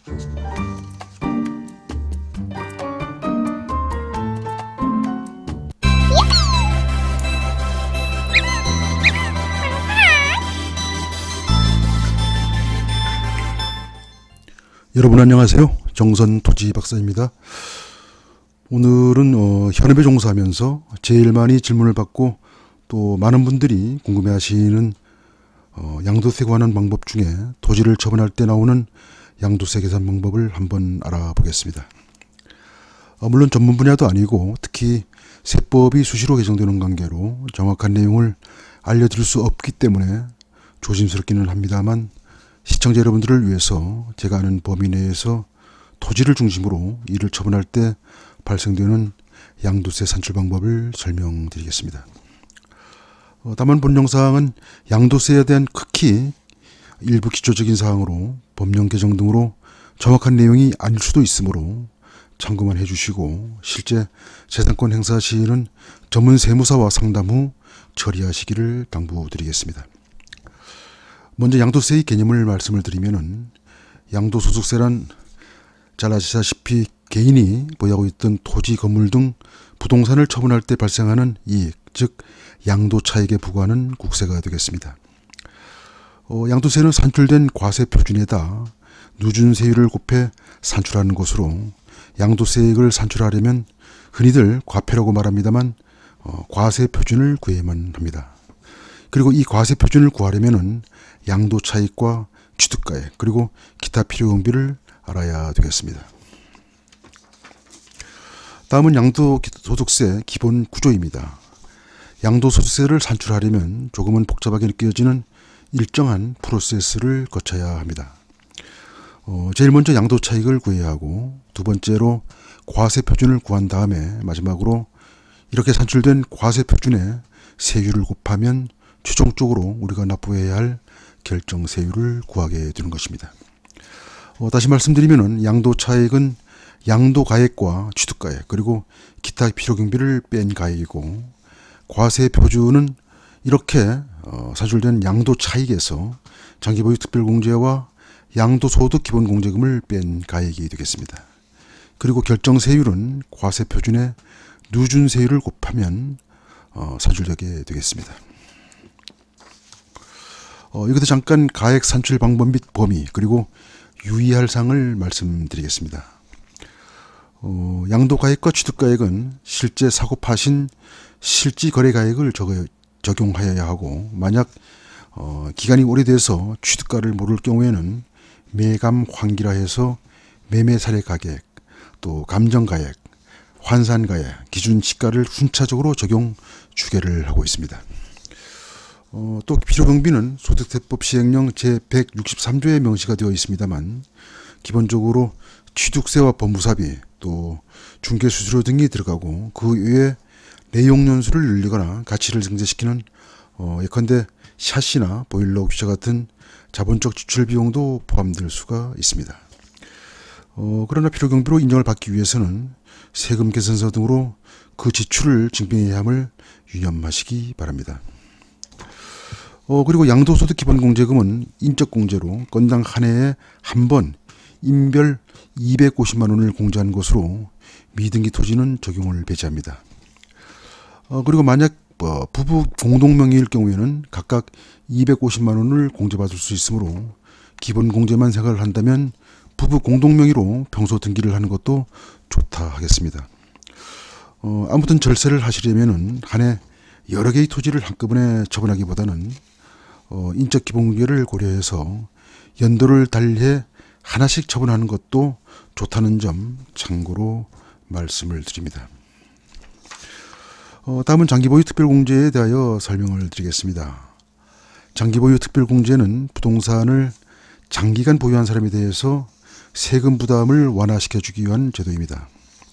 여러분 안녕하세요. 정선토지 박사입니다. 오늘은 현업에 종사하면서 제일 많이 질문을 받고 또 많은 분들이 궁금해하시는 양도세 관한 방법 중에 토지를 처분할 때 나오는 양도세 계산 방법을 한번 알아보겠습니다. 물론 전문 분야도 아니고 특히 세법이 수시로 개정되는 관계로 정확한 내용을 알려드릴 수 없기 때문에 조심스럽기는 합니다만 시청자 여러분들을 위해서 제가 아는 범위 내에서 토지를 중심으로 이를 처분할 때 발생되는 양도세 산출 방법을 설명드리겠습니다. 다만 본 영상은 양도세에 대한 극히 일부 기초적인 사항으로 법령 개정 등으로 정확한 내용이 아닐 수도 있으므로 참고만 해주시고 실제 재산권 행사 시에는 전문 세무사와 상담 후 처리하시기를 당부드리겠습니다. 먼저 양도세의 개념을 말씀을 드리면은 양도소득세란 잘 아시다시피 개인이 보유하고 있던 토지, 건물 등 부동산을 처분할 때 발생하는 이익, 즉 양도차익에 부과하는 국세가 되겠습니다. 양도세는 산출된 과세 표준에다 누준세율을 곱해 산출하는 것으로 양도세액을 산출하려면 흔히들 과표라고 말합니다만 과세 표준을 구해야만 합니다. 그리고 이 과세 표준을 구하려면은 양도차익과 취득가액 그리고 기타 필요경비를 알아야 되겠습니다. 다음은 양도소득세 기본 구조입니다. 양도소득세를 산출하려면 조금은 복잡하게 느껴지는 일정한 프로세스를 거쳐야 합니다. 제일 먼저 양도차익을 구해야 하고 두 번째로 과세 표준을 구한 다음에 마지막으로 이렇게 산출된 과세 표준에 세율을 곱하면 최종적으로 우리가 납부해야 할 결정세율을 구하게 되는 것입니다. 다시 말씀드리면 양도차익은 양도가액과 취득가액 그리고 기타 필요경비를 뺀 가액이고 과세 표준은 이렇게 산출된 양도차익에서 장기보유 특별공제와 양도소득 기본공제금을 뺀 가액이 되겠습니다. 그리고 결정세율은 과세 표준에 누준세율을 곱하면 산출되게 되겠습니다. 여기서 잠깐 가액 산출 방법 및 범위 그리고 유의할 사항을 말씀드리겠습니다. 양도가액과 취득가액은 실제 사고 파신 실지거래가액을 적용하여야 하고 만약 기간이 오래돼서 취득가를 모를 경우에는 매감 환기라 해서 매매사례 가격 또 감정가액, 환산가액, 기준시가를 순차적으로 적용 주계를 하고 있습니다. 또 필요경비는 소득세법 시행령 제163조에 명시가 되어 있습니다만 기본적으로 취득세와 법무사비 또 중개수수료 등이 들어가고 그 외에 내용연수를 늘리거나 가치를 증대시키는 예컨대 샤시나 보일러 교체 같은 자본적 지출 비용도 포함될 수가 있습니다. 그러나 필요경비로 인정을 받기 위해서는 세금 계산서 등으로 그 지출을 증빙해야 함을 유념하시기 바랍니다. 그리고 양도소득 기본공제금은 인적공제로 건당 한 해에 한 번 인별 250만 원을 공제하는 것으로 미등기 토지는 적용을 배제합니다. 그리고 만약 부부 공동명의일 경우에는 각각 250만 원을 공제받을 수 있으므로 기본공제만 생각을 한다면 부부 공동명의로 평소 등기를 하는 것도 좋다 하겠습니다. 아무튼 절세를 하시려면 한 해 여러 개의 토지를 한꺼번에 처분하기보다는 인적 기본공제를 고려해서 연도를 달리해 하나씩 처분하는 것도 좋다는 점 참고로 말씀을 드립니다. 다음은 장기보유 특별공제에 대하여 설명을 드리겠습니다. 장기보유 특별공제는 부동산을 장기간 보유한 사람에 대해서 세금 부담을 완화시켜주기 위한 제도입니다.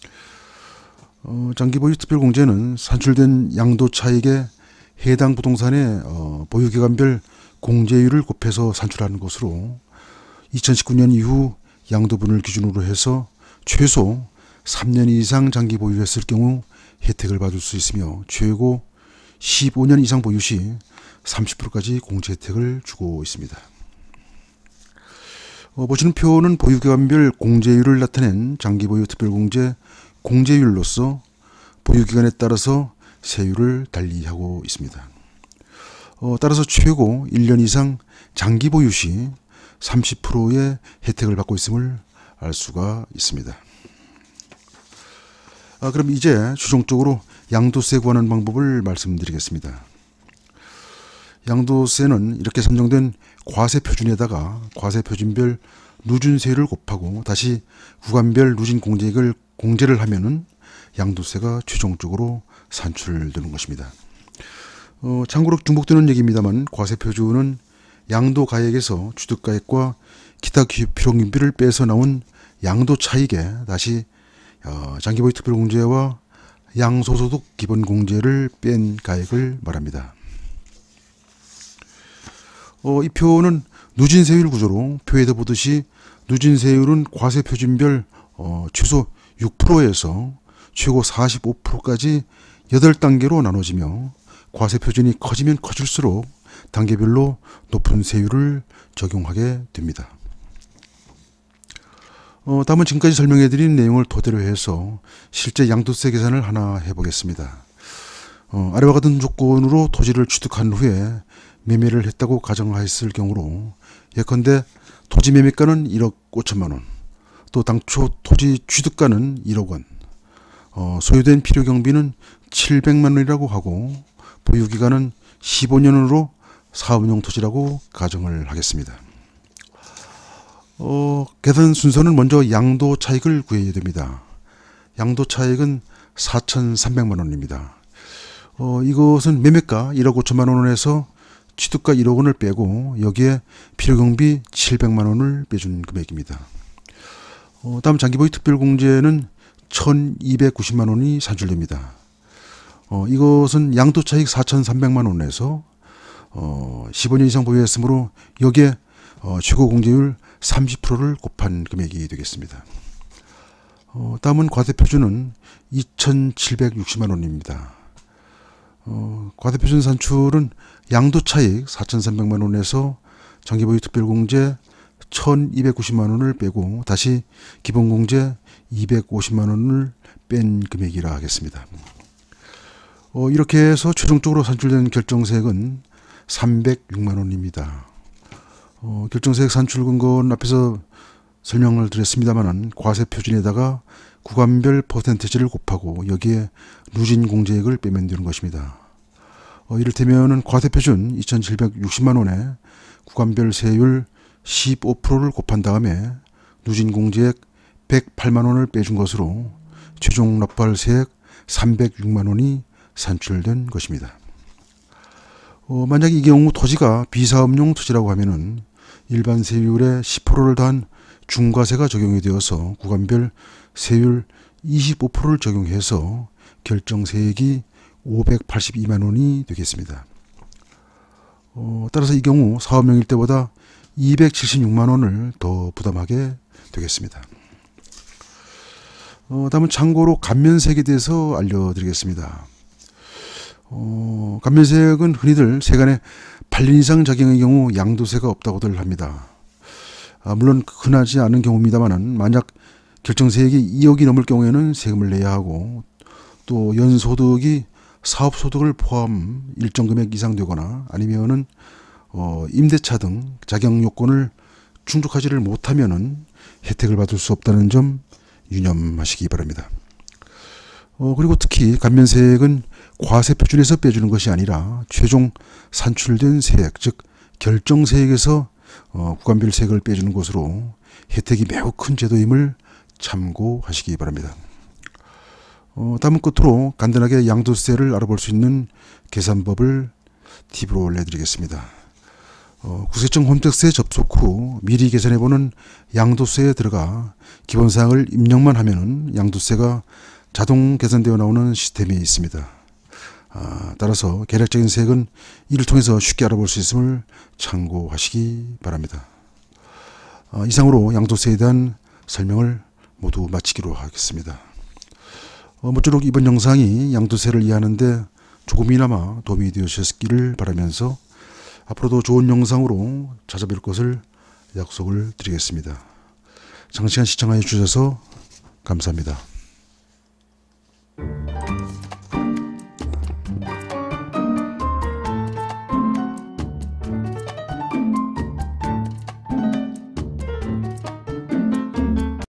장기보유 특별공제는 산출된 양도차익에 해당 부동산의 보유기간별 공제율을 곱해서 산출하는 것으로 2019년 이후 양도분을 기준으로 해서 최소 3년 이상 장기 보유했을 경우 혜택을 받을 수 있으며 최고 15년 이상 보유 시 30%까지 공제 혜택을 주고 있습니다. 보시는 표는 보유기간별 공제율을 나타낸 장기보유 특별공제 공제율로서 보유기간에 따라서 세율을 달리하고 있습니다. 따라서 최고 1년 이상 장기 보유 시 30%의 혜택을 받고 있음을 알 수가 있습니다. 그럼 이제 최종적으로 양도세 구하는 방법을 말씀드리겠습니다. 양도세는 이렇게 산정된 과세표준에다가 과세표준별 누진세율을 곱하고 다시 구간별 누진 공제액을 공제를 하면은 양도세가 최종적으로 산출되는 것입니다. 참고로 중복되는 얘기입니다만 과세표준은 양도가액에서 취득가액과 기타 필요경비를 빼서 나온 양도 차익에 다시 장기보유 특별공제와 양소소득 기본공제를 뺀 가액을 말합니다. 이 표는 누진세율 구조로 표에도 보듯이 누진세율은 과세표준별 최소 6%에서 최고 45%까지 8단계로 나눠지며 과세표준이 커지면 커질수록 단계별로 높은 세율을 적용하게 됩니다. 다음은 지금까지 설명해드린 내용을 토대로 해서 실제 양도세 계산을 하나 해보겠습니다. 아래와 같은 조건으로 토지를 취득한 후에 매매를 했다고 가정하였을 경우로 예컨대 토지 매매가는 1억 5천만 원, 또 당초 토지 취득가는 1억 원, 소유된 필요경비는 700만 원이라고 하고 보유기간은 15년으로 사업용 토지라고 가정을 하겠습니다. 계산 순서는 먼저 양도 차익을 구해야 됩니다. 양도 차익은 4,300만 원입니다. 이것은 매매가 1억 5천만 원에서 취득가 1억 원을 빼고 여기에 필요경비 700만 원을 빼준 금액입니다. 다음 장기보유 특별공제는 1,290만 원이 산출됩니다. 이것은 양도차익 4,300만 원에서 15년 이상 보유했으므로 여기에 최고공제율 30%를 곱한 금액이 되겠습니다. 다음은 과세표준은 2,760만 원입니다. 과세표준 산출은 양도차익 4,300만 원에서 장기보유 특별공제 1,290만 원을 빼고 다시 기본공제 250만 원을 뺀 금액이라 하겠습니다. 이렇게 해서 최종적으로 산출된 결정세액은 306만 원입니다. 결정세액 산출 근거는 앞에서 설명을 드렸습니다만 과세표준에다가 구간별 퍼센티지를 곱하고 여기에 누진공제액을 빼면 되는 것입니다. 이를테면 과세표준 2,760만 원에 구간별 세율 15%를 곱한 다음에 누진공제액 108만 원을 빼준 것으로 최종 납부할 세액 306만 원이 산출된 것입니다. 만약 이 경우 토지가 비사업용 토지라고 하면은 일반 세율의 10%를 더한 중과세가 적용이 되어서 구간별 세율 25%를 적용해서 결정세액이 582만 원이 되겠습니다. 따라서 이 경우 사업용일 때보다 276만 원을 더 부담하게 되겠습니다. 다음은 참고로 감면세액에 대해서 알려드리겠습니다. 감면세액은 흔히들 세간에 8년 이상 적용의 경우 양도세가 없다고들 합니다. 물론 흔하지 않은 경우입니다만 만약 결정세액이 2억이 넘을 경우에는 세금을 내야 하고 또 연소득이 사업소득을 포함 일정 금액 이상 되거나 아니면은 임대차 등 자격 요건을 충족하지를 못하면은 혜택을 받을 수 없다는 점 유념하시기 바랍니다. 그리고 특히 감면세액은 과세표준에서 빼주는 것이 아니라 최종 산출된 세액, 즉 결정세액에서 구간별 세액을 빼주는 것으로 혜택이 매우 큰 제도임을 참고하시기 바랍니다. 다음은 끝으로 간단하게 양도세를 알아볼 수 있는 계산법을 팁으로 내드리겠습니다. 국세청 홈택스에 접속 후 미리 계산해보는 양도세에 들어가 기본사항을 입력만 하면은 양도세가 자동 계산되어 나오는 시스템이 있습니다. 따라서 계략적인 세액은 이를 통해서 쉽게 알아볼 수 있음을 참고하시기 바랍니다. 이상으로 양도세에 대한 설명을 모두 마치기로 하겠습니다. 모쪼록 이번 영상이 양도세를 이해하는 데 조금이나마 도움이 되셨기를 바라면서 앞으로도 좋은 영상으로 찾아뵐 것을 약속을 드리겠습니다. 장시간 시청해 주셔서 감사합니다.